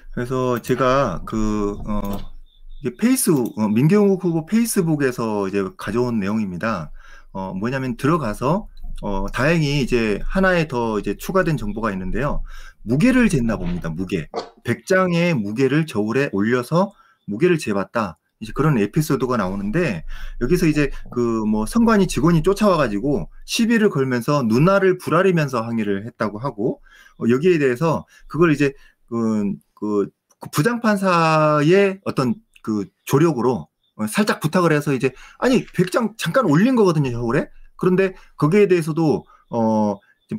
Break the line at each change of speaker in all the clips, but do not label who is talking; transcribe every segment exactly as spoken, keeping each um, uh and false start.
그래서 제가 그, 어, 이게 페이스, 어, 민경욱 후보 페이스북에서 이제 가져온 내용입니다. 어, 뭐냐면 들어가서, 어, 다행히 이제 하나에 더 이제 추가된 정보가 있는데요. 무게를 쟀나 봅니다. 무게. 백 장의 무게를 저울에 올려서 무게를 재봤다. 이제 그런 에피소드가 나오는데 여기서 이제 그 뭐 선관위 직원이 쫓아와가지고 시비를 걸면서 누나를 부라리면서 항의를 했다고 하고 어, 여기에 대해서 그걸 이제 그, 그 그 부장판사의 어떤 그 조력으로 어, 살짝 부탁을 해서 이제 아니 백 장 잠깐 올린 거거든요 서울에. 그런데 거기에 대해서도 어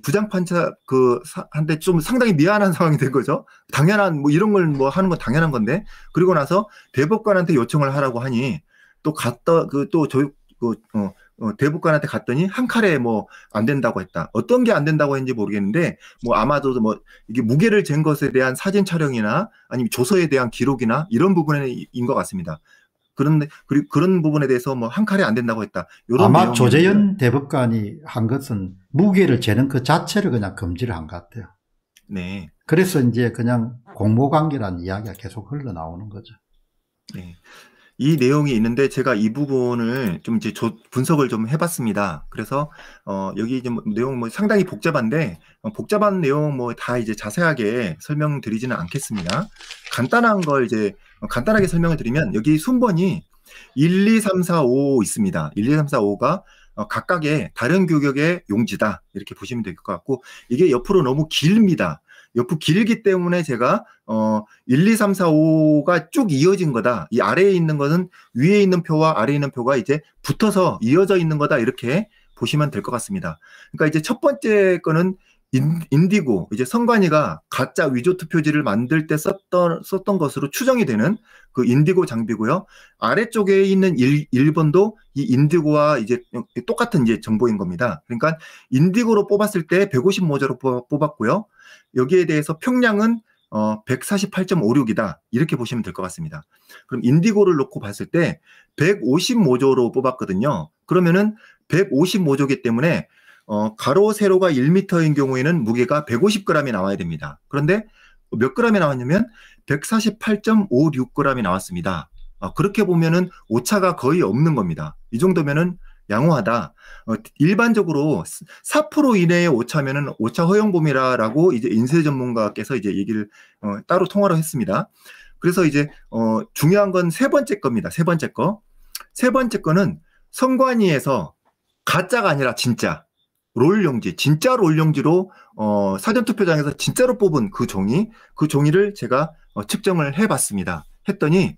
부장판사 그 한테 좀 상당히 미안한 상황이 된 거죠. 당연한 뭐 이런 걸 뭐 하는 건 당연한 건데 그리고 나서 대법관한테 요청을 하라고 하니 또 갔다 그또저그 어, 어, 대법관한테 갔더니 한 칼에 뭐 안 된다고 했다. 어떤 게 안 된다고 했는지 모르겠는데 뭐 아마도 뭐 이게 무게를 잰 것에 대한 사진 촬영이나 아니면 조서에 대한 기록이나 이런 부분인 것 같습니다. 그런데 그리고 그런 부분에 대해서 뭐 한 칼에 안 된다고 했다. 이런
아마
내용이었는데요.
조재현 대법관이 한 것은 무게를 재는 그 자체를 그냥 금지를 한 것 같아요.
네.
그래서 이제 그냥 공모관계라는 이야기가 계속 흘러나오는 거죠.
네. 이 내용이 있는데 제가 이 부분을 좀 이제 조, 분석을 좀 해봤습니다. 그래서 어, 여기 좀 내용 뭐 상당히 복잡한데 어, 복잡한 내용 뭐 다 이제 자세하게 설명드리지는 않겠습니다. 간단한 걸 이제 어, 간단하게 설명을 드리면 여기 순번이 일, 이, 삼, 사, 오 있습니다. 일, 이, 삼, 사, 오가 어, 각각의 다른 규격의 용지다 이렇게 보시면 될 것 같고 이게 옆으로 너무 길입니다. 옆으로 길기 때문에 제가 어, 일, 이, 삼, 사, 오가 쭉 이어진 거다. 이 아래에 있는 것은 위에 있는 표와 아래에 있는 표가 이제 붙어서 이어져 있는 거다. 이렇게 보시면 될 것 같습니다. 그러니까 이제 첫 번째 거는 인, 인디고, 이제 선관위가 가짜 위조 투표지를 만들 때 썼던, 썼던 것으로 추정이 되는 그 인디고 장비고요. 아래쪽에 있는 일, 일 번도 이 인디고와 이제 똑같은 이제 정보인 겁니다. 그러니까 인디고로 뽑았을 때 백오십 모저로 뽑았고요. 여기에 대해서 평량은 어, 백사십팔 점 오육이다. 이렇게 보시면 될 것 같습니다. 그럼 인디고를 놓고 봤을 때 백오십 모조로 뽑았거든요. 그러면은 백오십 모조기 때문에 어, 가로 세로가 일 미터인 경우에는 무게가 백오십 그램이 나와야 됩니다. 그런데 몇 그램이 나왔냐면 백사십팔 점 오육 그램이 나왔습니다. 어, 그렇게 보면은 오차가 거의 없는 겁니다. 이 정도면은 양호하다. 어, 일반적으로 사 퍼센트 이내의 오차면은 오차 허용범위라라고 이제 인쇄 전문가께서 이제 얘기를 어, 따로 통화로 했습니다. 그래서 이제 어, 중요한 건 세 번째 겁니다. 세 번째 거. 세 번째 거는 선관위에서 가짜가 아니라 진짜 롤용지, 진짜 롤용지로 어, 사전투표장에서 진짜로 뽑은 그 종이, 그 종이를 제가 어, 측정을 해봤습니다. 했더니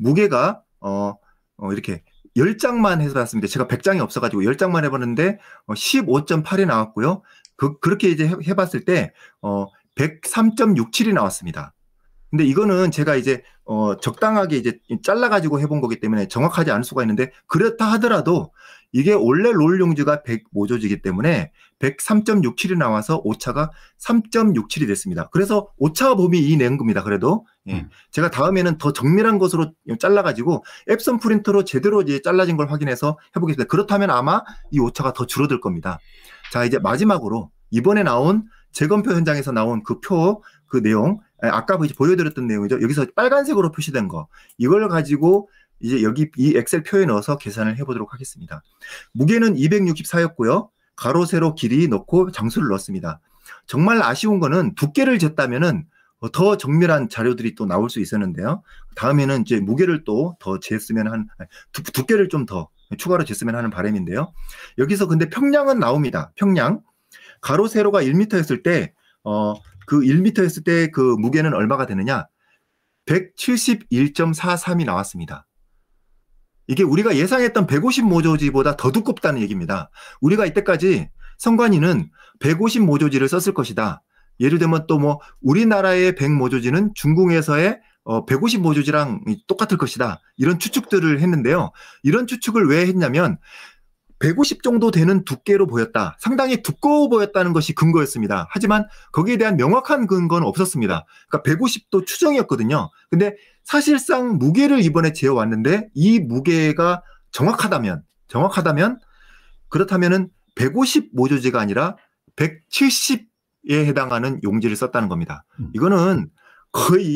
무게가 어, 어, 이렇게 열 장만 해봤습니다. 제가 백 장이 없어가지고 열 장만 해봤는데 어, 십오 점 팔이 나왔고요. 그, 그렇게 이제 해, 해봤을 때 어, 백삼 점 육칠이 나왔습니다. 근데 이거는 제가 이제 어 적당하게 이제 잘라가지고 해본 거기 때문에 정확하지 않을 수가 있는데 그렇다 하더라도 이게 원래 롤 용지가 백 모조지기 때문에 백삼 점 육칠이 나와서 오차가 삼 점 육칠이 됐습니다. 그래서 오차 범위 이 낸 겁니다. 그래도 예.
음.
제가 다음에는 더 정밀한 것으로 잘라가지고 앱선 프린터로 제대로 이제 잘라진 걸 확인해서 해보겠습니다. 그렇다면 아마 이 오차가 더 줄어들 겁니다. 자 이제 마지막으로 이번에 나온 재검표 현장에서 나온 그 표 그 내용 아까 보여드렸던 내용이죠. 여기서 빨간색으로 표시된 거 이걸 가지고 이제 여기 이 엑셀 표에 넣어서 계산을 해보도록 하겠습니다. 무게는 이백육십사였고요. 가로 세로 길이 넣고 장수를 넣었습니다. 정말 아쉬운 거는 두께를 쟀다면은 더 정밀한 자료들이 또 나올 수 있었는데요. 다음에는 이제 무게를 또 더 쟀으면 한 두, 두께를 좀 더 추가로 쟀으면 하는 바람인데요. 여기서 근데 평량은 나옵니다. 평량 가로 세로가 일 미터였을 때 어, 그 일 미터였을 때 그 무게는 얼마가 되느냐? 백칠십일 점 사삼이 나왔습니다. 이게 우리가 예상했던 백오십 모조지보다 더 두껍다는 얘기입니다. 우리가 이때까지 선관위는 백오십 모조지를 썼을 것이다. 예를 들면 또 뭐 우리나라의 백 모조지는 중국에서의 어, 백오십 모조지랑 똑같을 것이다. 이런 추측들을 했는데요. 이런 추측을 왜 했냐면 백오십 정도 되는 두께로 보였다. 상당히 두꺼워 보였다는 것이 근거였습니다. 하지만 거기에 대한 명확한 근거는 없었습니다. 그러니까 백오십도 추정이었거든요. 근데 사실상 무게를 이번에 재어왔는데 이 무게가 정확하다면, 정확하다면 그렇다면은 백오십 모조지가 아니라 백칠십에 해당하는 용지를 썼다는 겁니다. 이거는 거의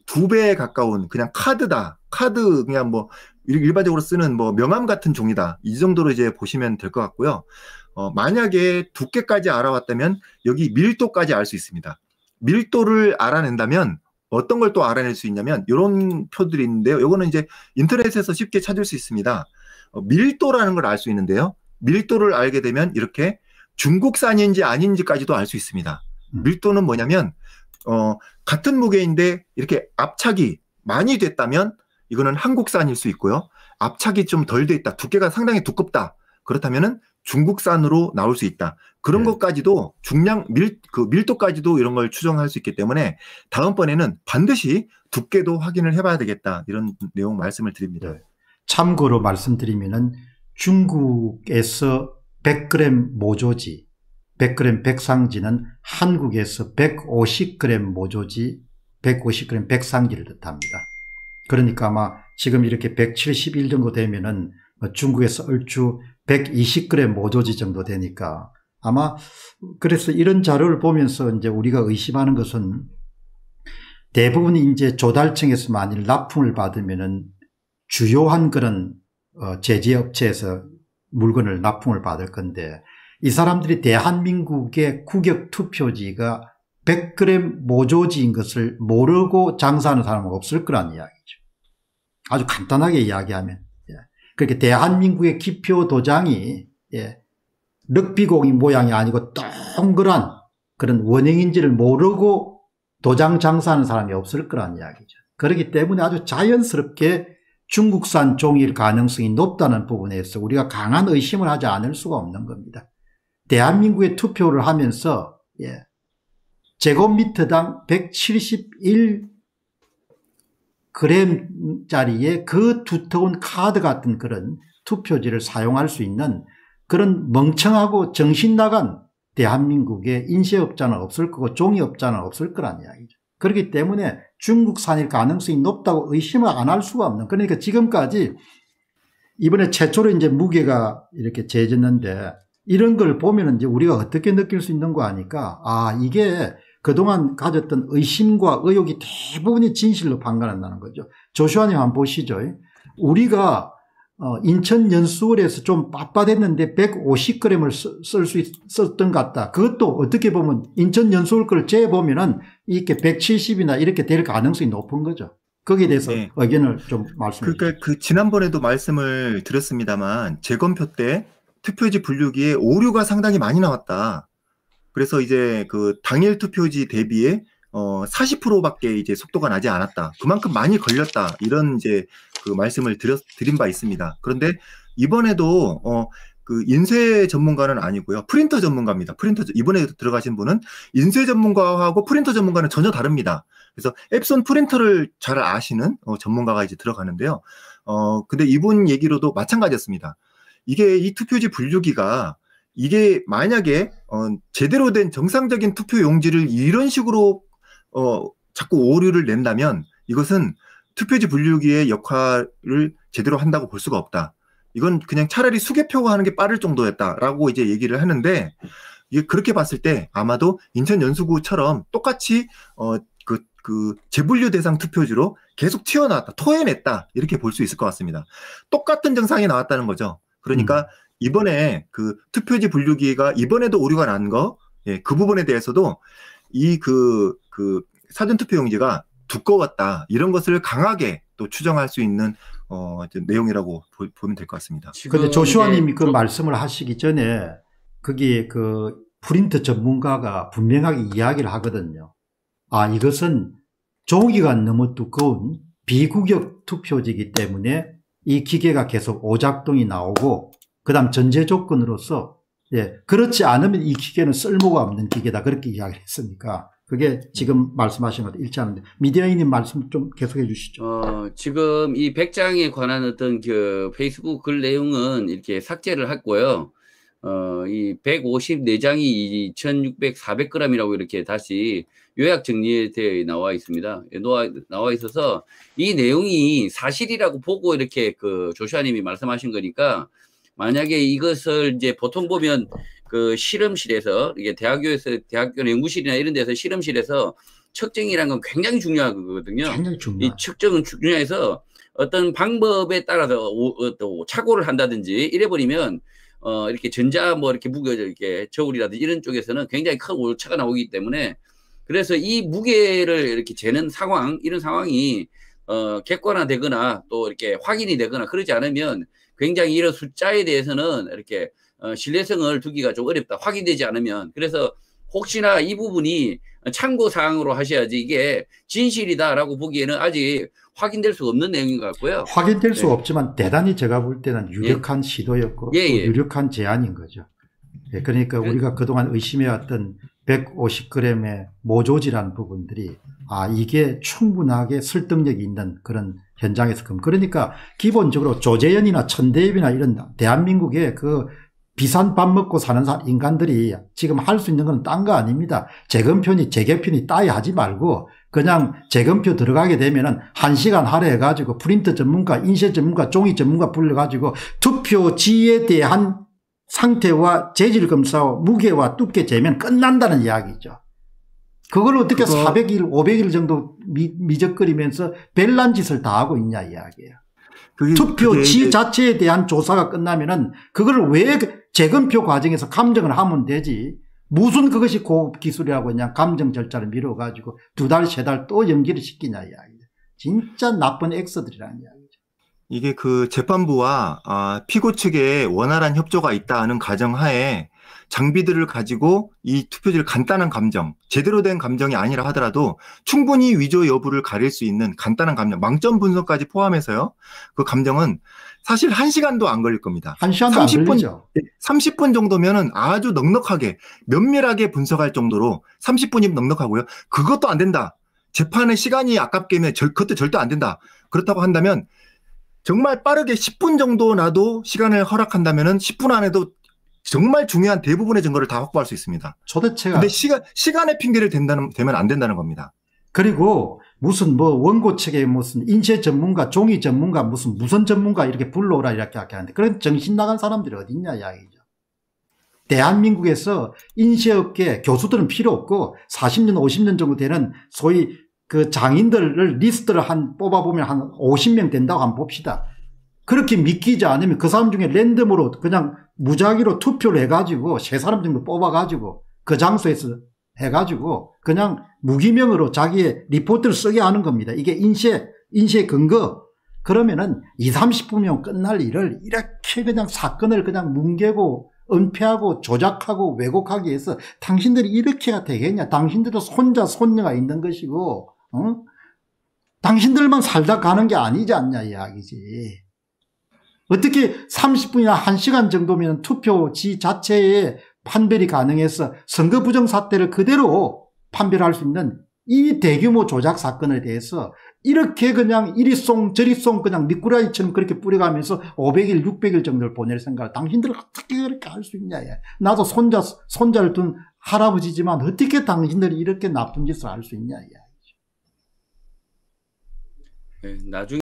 두 배에 가까운 그냥 카드다. 카드 그냥 뭐 일반적으로 쓰는 뭐 명함 같은 종이다. 이 정도로 이제 보시면 될 것 같고요. 어, 만약에 두께까지 알아왔다면 여기 밀도까지 알 수 있습니다. 밀도를 알아낸다면 어떤 걸 또 알아낼 수 있냐면 이런 표들이 있는데요. 이거는 이제 인터넷에서 쉽게 찾을 수 있습니다. 어, 밀도라는 걸 알 수 있는데요. 밀도를 알게 되면 이렇게 중국산인지 아닌지까지도 알 수 있습니다. 밀도는 뭐냐면 어, 같은 무게인데 이렇게 압착이 많이 됐다면 이거는 한국산일 수 있고요. 압착이 좀 덜 돼 있다. 두께가 상당히 두껍다. 그렇다면은 중국산으로 나올 수 있다. 그런
네.
것까지도 중량 밀, 그 밀도까지도 이런 걸 추정할 수 있기 때문에 다음번에는 반드시 두께도 확인을 해봐야 되겠다. 이런 내용 말씀을 드립니다.
네. 참고로 말씀드리면은 중국에서 백 그램 모조지, 백 그램 백상지는 한국에서 백오십 그램 모조지, 백오십 그램 백상지를 뜻합니다. 그러니까 아마 지금 이렇게 백칠십일 정도 되면은 중국에서 얼추 백이십 그램 모조지 정도 되니까 아마 그래서 이런 자료를 보면서 이제 우리가 의심하는 것은 대부분 이제 조달청에서 만일 납품을 받으면은 주요한 그런 어 제재업체에서 물건을 납품을 받을 건데 이 사람들이 대한민국의 국역 투표지가 백 그램 모조지인 것을 모르고 장사하는 사람은 없을 거란 이야기죠. 아주 간단하게 이야기하면. 그렇게 대한민국의 기표 도장이 예, 럭비공이 모양이 아니고 동그란 그런 원형인지를 모르고 도장 장사하는 사람이 없을 거란 이야기죠. 그렇기 때문에 아주 자연스럽게 중국산 종일 가능성이 높다는 부분에서 우리가 강한 의심을 하지 않을 수가 없는 겁니다. 대한민국에 투표를 하면서 예, 제곱미터당 백칠십일 그램짜리의 그 두터운 카드 같은 그런 투표지를 사용할 수 있는 그런 멍청하고 정신 나간 대한민국의 인쇄업자는 없을 거고 종이업자는 없을 거란 이야기죠. 그렇기 때문에 중국산일 가능성이 높다고 의심을 안 할 수가 없는. 그러니까 지금까지 이번에 최초로 이제 무게가 이렇게 재졌는데 이런 걸 보면 이제 우리가 어떻게 느낄 수 있는 거 아니까 아 이게 그동안 가졌던 의심과 의혹이 대부분이 진실로 판가난다는 거죠. 조슈아님 한번 보시죠. 우리가 인천 연수원에서 좀 빳빳했는데 백오십 그램을 쓸 수 있었던 것 같다. 그것도 어떻게 보면 인천 연수원 걸 재보면은 이렇게 백칠십이나 이렇게 될 가능성이 높은 거죠. 거기에 대해서
네.
의견을 좀 말씀해 주시죠.
그러니까 그 지난번에도 말씀을 드렸습니다만 재검표 때 투표지 분류기에 오류가 상당히 많이 나왔다. 그래서 이제 그 당일 투표지 대비에 어 사십 퍼센트밖에 이제 속도가 나지 않았다. 그만큼 많이 걸렸다. 이런 이제 그 말씀을 드렸 드린 바 있습니다. 그런데 이번에도 어 그 인쇄 전문가는 아니고요. 프린터 전문가입니다. 프린터 이번에 들어가신 분은 인쇄 전문가하고 프린터 전문가는 전혀 다릅니다. 그래서 앱손 프린터를 잘 아시는 어 전문가가 이제 들어가는데요. 어 근데 이분 얘기로도 마찬가지였습니다. 이게 이 투표지 분류기가 이게 만약에 어 제대로 된 정상적인 투표 용지를 이런 식으로 어 자꾸 오류를 낸다면 이것은 투표지 분류기의 역할을 제대로 한다고 볼 수가 없다. 이건 그냥 차라리 수개표가 하는 게 빠를 정도였다라고 이제 얘기를 하는데 이게 그렇게 봤을 때 아마도 인천 연수구처럼 똑같이 어 그 그 재분류 대상 투표지로 계속 튀어나왔다, 토해냈다 이렇게 볼 수 있을 것 같습니다. 똑같은 증상이 나왔다는 거죠. 그러니까 음. 이번에 그 투표지 분류기가 이번에도 오류가 난 거, 예, 그 부분에 대해서도 이 그 그 사전투표용지가 두꺼웠다 이런 것을 강하게 또 추정할 수 있는 어 내용이라고 보, 보면 될 것 같습니다.
그런데 조슈아님이 그 조... 말씀을 하시기 전에 거기에 그 프린터 전문가가 분명하게 이야기를 하거든요. 아 이것은 종이가 너무 두꺼운 비구격 투표지이기 때문에 이 기계가 계속 오작동이 나오고 그다음 전제 조건으로서 예 그렇지 않으면 이 기계는 쓸모가 없는 기계다 그렇게 이야기를 했으니까 그게 지금 말씀하신 것도 일치하는데 미디어인님 말씀 좀 계속해 주시죠.
어, 지금 이 백 장에 관한 어떤 그 페이스북 글 내용은 이렇게 삭제를 했고요. 어, 이 백오십사 장이 이천육백, 사백 그램이라고 이렇게 다시 요약 정리되어 나와 있습니다. 나와, 나와 있어서 이 내용이 사실이라고 보고 이렇게 그 조슈아님이 말씀하신 거니까 만약에 이것을 이제 보통 보면 그 실험실에서 이게 대학교에서 대학교 연구실이나 이런 데서 실험실에서 측정이라는 건 굉장히 중요하거든요.
굉장히 중요해요.
이 측정은 중요해서 어떤 방법에 따라서 오, 어, 또 착오를 한다든지 이래버리면 어, 이렇게 전자 뭐 이렇게 무게 이렇게 저울이라든지 이런 쪽에서는 굉장히 큰 오차가 나오기 때문에 그래서 이 무게를 이렇게 재는 상황, 이런 상황이 어, 객관화되거나 또 이렇게 확인이 되거나 그러지 않으면 굉장히 이런 숫자에 대해서는 이렇게 어, 신뢰성을 두기가 좀 어렵다. 확인되지 않으면. 그래서 혹시나 이 부분이 참고 사항으로 하셔야지 이게 진실이다라고 보기에는 아직 확인될 수 없는 내용인 것 같고요.
확인될 수
네.
없지만 대단히 제가 볼 때는 유력한 예. 시도였고
예, 예.
또 유력한 제안인 거죠. 예, 그러니까
네.
우리가 그동안 의심해왔던 백오십 그램의 모조지라는 부분들이 아 이게 충분하게 설득력이 있는 그런 현장에서 그러니까 기본적으로 조재현이나 천대엽이나 이런 대한민국의 그 비싼 밥 먹고 사는 인간들이 지금 할 수 있는 건 딴 거 아닙니다. 재검표니 재개표니 따위 하지 말고 그냥 재검표 들어가게 되면은 한 시간 할애해가지고 프린터 전문가, 인쇄 전문가, 종이 전문가 불러가지고 투표지에 대한 상태와 재질 검사와 무게와 두께 재면 끝난다는 이야기죠. 그걸 어떻게 그거... 사백 일, 오백 일 정도 미, 미적거리면서 별난 짓을 다 하고 있냐 이야기예요. 그게, 투표지 그게... 자체에 대한 조사가 끝나면은 그걸 왜 재검표 과정에서 감정을 하면 되지. 무슨 그것이 고급 기술이라고 그냥 감정 절차를 미뤄가지고 두 달, 세 달 또 연기를 시키냐 이야기죠. 진짜 나쁜 엑스들이라는 이야기죠.
이게 그 재판부와 아, 피고 측의 원활한 협조가 있다 하는 가정하에 장비들을 가지고 이 투표지를 간단한 감정, 제대로 된 감정이 아니라 하더라도 충분히 위조 여부를 가릴 수 있는 간단한 감정, 망점 분석까지 포함해서요. 그 감정은 사실 한 시간도 안 걸릴 겁니다.
한 시간도 안 걸리죠.
삼십 분 정도면은 아주 넉넉하게 면밀하게 분석할 정도로 삼십 분이면 넉넉하고요. 그것도 안 된다. 재판의 시간이 아깝게면 그것도 절대 안 된다. 그렇다고 한다면 정말 빠르게 십 분 정도 나도 시간을 허락한다면은 십 분 안에도 정말 중요한 대부분의 증거를 다 확보할 수 있습니다.
도대체가.
근데 시간, 시간의 핑계를 댄다는, 대면 안 된다는 겁니다.
그리고 무슨 뭐 원고 측에 무슨 인쇄 전문가, 종이 전문가, 무슨 무선 전문가 이렇게 불러오라 이렇게 하는데 그런 정신 나간 사람들이 어디 있냐 이야기죠. 대한민국에서 인쇄업계 교수들은 필요 없고 사십 년, 오십 년 정도 되는 소위 그 장인들을 리스트를 한 뽑아보면 한 오십 명 된다고 한번 봅시다. 그렇게 믿기지 않으면 그 사람 중에 랜덤으로 그냥 무작위로 투표를 해가지고 세 사람 정도 뽑아가지고 그 장소에서 해가지고 그냥 무기명으로 자기의 리포트를 쓰게 하는 겁니다. 이게 인쇄, 인쇄 근거. 그러면은 이삼십 분이면 끝날 일을 이렇게 그냥 사건을 그냥 뭉개고 은폐하고 조작하고 왜곡하기 위해서 당신들이 이렇게가 되겠냐. 당신들도 손자, 손녀가 있는 것이고, 어? 당신들만 살다 가는 게 아니지 않냐 이야기지. 어떻게 삼십 분이나 한 시간 정도면 투표지 자체에 판별이 가능해서 선거 부정 사태를 그대로 판별할 수 있는 이 대규모 조작 사건에 대해서 이렇게 그냥 이리송 저리송 그냥 미꾸라지처럼 그렇게 뿌려가면서 오백 일, 육백 일 정도를 보낼 생각을 당신들 어떻게 그렇게 할 수 있냐. 나도 손자, 손자를 둔 할아버지지만 어떻게 당신들이 이렇게 나쁜 짓을 할 수 있냐.
네, 나중에